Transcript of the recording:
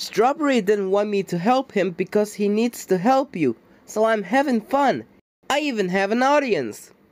Strawberry didn't want me to help him because he needs to help you, so I'm having fun. I even have an audience.